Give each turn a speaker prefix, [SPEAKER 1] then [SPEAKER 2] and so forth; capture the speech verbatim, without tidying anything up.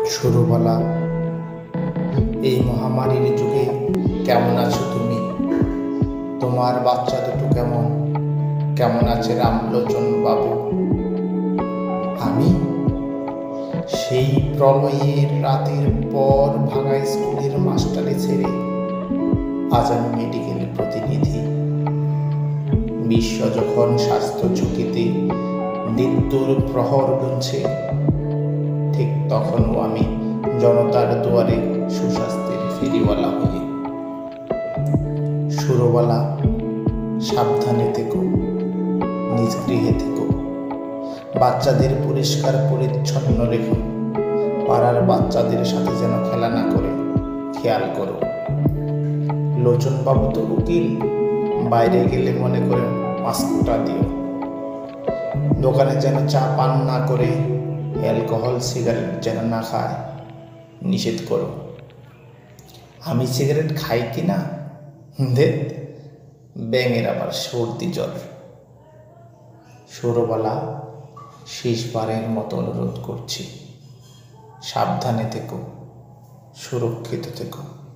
[SPEAKER 1] শুরুবালা, এই মহামারীর যুগে কেমন আছো তুমি? তোমার বাচ্চা দুটো কেমন কেমন আছে রামলোচন বাবু? আমি সেই প্রলয়ের রাতের পর ভাঙা স্কুলের মাস্টারে ছেড়ে আজ আমি মেডিকেল প্রতিনিধি। বিশ্ব যখন স্বাস্থ্য ঝুঁকিতে মৃত্যুর প্রহর গুনছে, ঠিক তখনও আমি জনতার দুয়ারে সুস্বাস্থ্যের ফেরিওয়ালা হয়ে। শুরুবালা, সাবধানে থেকো, নিজ গৃহে থেকো, বাচ্চাদের পরিষ্কার পরিচ্ছন্ন রেখো, পাড়ার বাচ্চাদের সাথে যেন খেলা না করে খেয়াল করো। লোচন বাবু তো উকিল, বাইরে গেলে মনে করে মাস্কটা দিও। দোকানে যেন চা পান না করে, অ্যালকোহল সিগারেট যেন না খায়, নিষেধ করো। আমি সিগারেট খাই কি না? দেখ, ব্যাঙের আবার সর্দি জ্বর। শুরুবালা, শেষবারের মতো অনুরোধ করছি, সাবধানে থেকো, সুরক্ষিত থেকো।